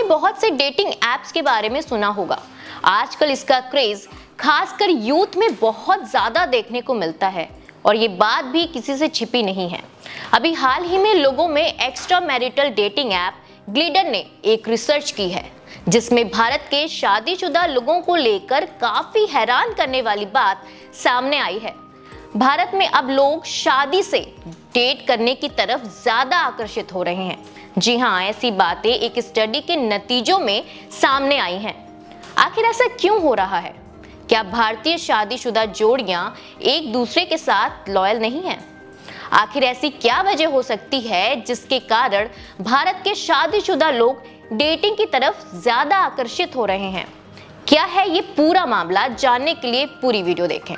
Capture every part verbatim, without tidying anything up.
बहुत से dating apps के बारे में सुना होगा। आजकल इसका क्रेज खासकर यूथ में बहुत ज्यादा देखने को मिलता है और ये बात भी किसी से छिपी नहीं है। अभी हाल ही में लोगों में extra marital dating app Gleeden ने एक रिसर्च की है जिसमें भारत के शादीशुदा लोगों को लेकर काफी हैरान करने वाली बात सामने आई है। भारत में अब लोग शादी से डेट करने की तरफ ज्यादा आकर्षित हो रहे हैं। जी हाँ, ऐसी बातें एक स्टडी के नतीजों में सामने आई हैं। आखिर ऐसा क्यों हो रहा है? क्या भारतीय शादीशुदा जोड़ियां एक दूसरे के साथ लॉयल नहीं हैं? आखिर ऐसी क्या वजह हो सकती है जिसके कारण भारत के शादीशुदा लोग डेटिंग की तरफ ज्यादा आकर्षित हो रहे हैं? क्या है ये पूरा मामला? जानने के लिए पूरी वीडियो देखें।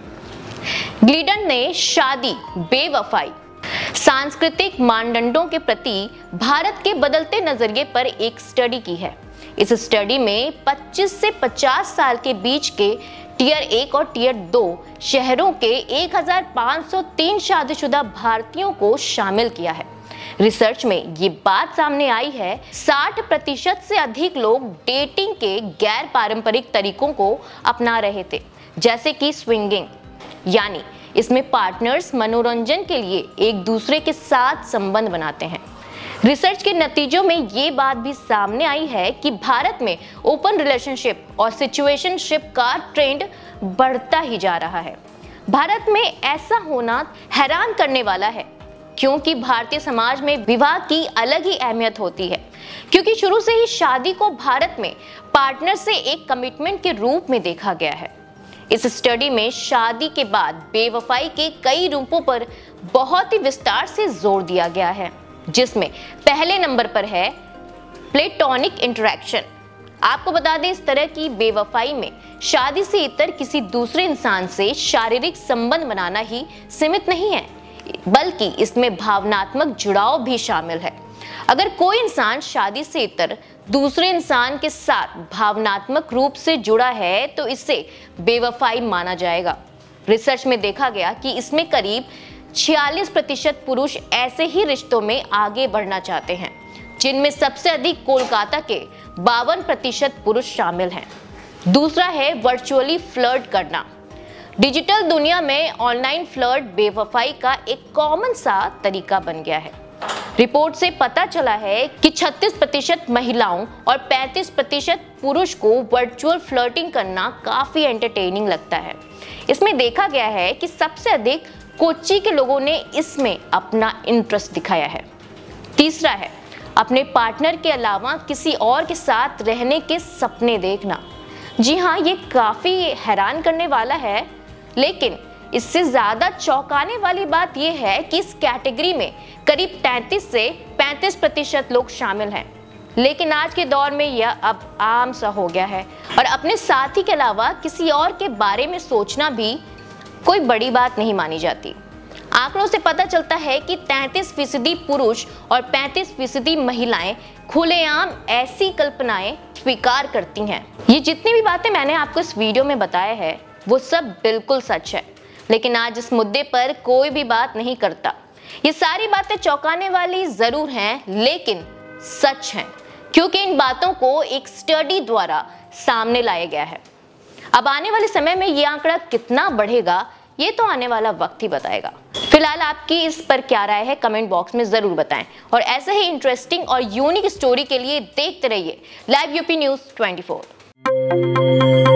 ग्लिडर ने शादी, बेवफाई, सांस्कृतिक मानदंडों के प्रति भारत के बदलते नजरिए पर एक स्टडी की है। इस स्टडी में पच्चीस से पचास साल के बीच के टियर एक और टियर दो शहरों के एक हज़ार पाँच सौ तीन शादीशुदा भारतीयों को शामिल किया है। रिसर्च में ये बात सामने आई है, साठ प्रतिशत से अधिक लोग डेटिंग के गैर पारंपरिक तरीकों को अपना रहे थे, जैसे कि स्विंगिंग, यानी इसमें पार्टनर्स मनोरंजन के लिए एक दूसरे के साथ संबंध बनाते हैं। रिसर्च के नतीजों में ये बात भी सामने आई है कि भारत में ओपन रिलेशनशिप और सिचुएशनशिप का ट्रेंड बढ़ता ही जा रहा है। भारत में ऐसा होना हैरान करने वाला है क्योंकि भारतीय समाज में विवाह की अलग ही अहमियत होती है, क्योंकि शुरू से ही शादी को भारत में पार्टनर से एक कमिटमेंट के रूप में देखा गया है। इस स्टडी में शादी के बाद बेवफाई के कई रूपों पर बहुत ही विस्तार से जोर दिया गया है, जिसमें पहले नंबर पर है प्लेटोनिक इंटरेक्शन। आपको बता दें, इस तरह की बेवफाई में शादी से इतर किसी दूसरे इंसान से शारीरिक संबंध बनाना ही सीमित नहीं है, बल्कि इसमें भावनात्मक जुड़ाव भी शामिल है। अगर कोई इंसान शादी से इतर दूसरे इंसान के साथ भावनात्मक रूप से जुड़ा है तो इसे बेवफाई माना जाएगा। रिसर्च में देखा गया कि इसमें करीब छियालीस प्रतिशत पुरुष ऐसे ही रिश्तों में आगे बढ़ना चाहते हैं, जिनमें सबसे अधिक कोलकाता के बावन प्रतिशत पुरुष शामिल हैं। दूसरा है वर्चुअली फ्लर्ट करना। डिजिटल दुनिया में ऑनलाइन फ्लर्ट बेवफाई का एक कॉमन सा तरीका बन गया है। रिपोर्ट से पता चला है कि छत्तीस प्रतिशत महिलाओं और पैंतीस प्रतिशत पुरुष को वर्चुअल फ्लर्टिंग करना काफी एंटरटेनिंग लगता है। इसमें देखा गया है कि सबसे अधिक कोच्चि के लोगों ने इसमें अपना इंटरेस्ट दिखाया है। तीसरा है अपने पार्टनर के अलावा किसी और के साथ रहने के सपने देखना। जी हाँ, ये काफी हैरान करने वाला है, लेकिन इससे ज्यादा चौंकाने वाली बात यह है कि इस कैटेगरी में करीब तैंतीस से पैंतीस प्रतिशत लोग शामिल हैं। लेकिन आज के दौर में यह अब आम सा हो गया है और अपने साथी के अलावा किसी और के बारे में सोचना भी कोई बड़ी बात नहीं मानी जाती। आंकड़ों से पता चलता है कि तैंतीस फीसदी पुरुष और पैंतीस फीसदी महिलाएं खुलेआम ऐसी कल्पनाएं स्वीकार करती हैं। ये जितनी भी बातें मैंने आपको इस वीडियो में बताया है वो सब बिल्कुल सच है, लेकिन आज इस मुद्दे पर कोई भी बात नहीं करता। ये सारी बातें चौंकाने वाली जरूर हैं, लेकिन सच हैं, क्योंकि इन बातों को एक स्टडी द्वारा सामने लाया गया है। अब आने वाले समय में ये आंकड़ा कितना बढ़ेगा ये तो आने वाला वक्त ही बताएगा। फिलहाल आपकी इस पर क्या राय है कमेंट बॉक्स में जरूर बताएं और ऐसे ही इंटरेस्टिंग और यूनिक स्टोरी के लिए देखते रहिए लाइव यूपी न्यूज़ चौबीस।